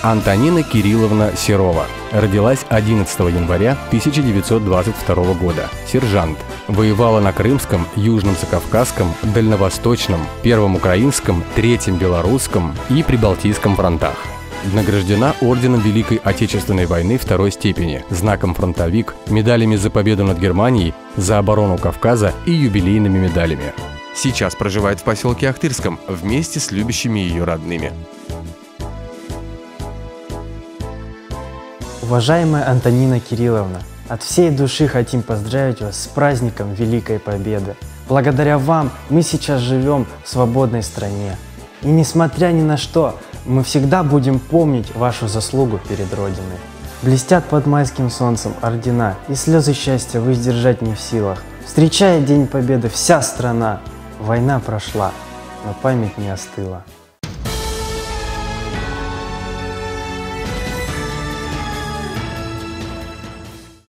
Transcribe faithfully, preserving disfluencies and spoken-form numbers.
Антонина Кирилловна Серова. Родилась одиннадцатого января тысяча девятьсот двадцать второго года. Сержант. Воевала на Крымском, Южном Закавказском, Дальневосточном, Первом Украинском, Третьем Белорусском и Прибалтийском фронтах. Награждена орденом Великой Отечественной войны второй степени, знаком «Фронтовик», медалями за победу над Германией, за оборону Кавказа и юбилейными медалями. Сейчас проживает в поселке Ахтырском вместе с любящими ее родными. Уважаемая Антонина Кирилловна, от всей души хотим поздравить вас с праздником Великой Победы. Благодаря вам мы сейчас живем в свободной стране. И несмотря ни на что, мы всегда будем помнить вашу заслугу перед Родиной. Блестят под майским солнцем ордена, и слезы счастья вы сдержать не в силах. Встречая День Победы, вся страна. Война прошла, но память не остыла.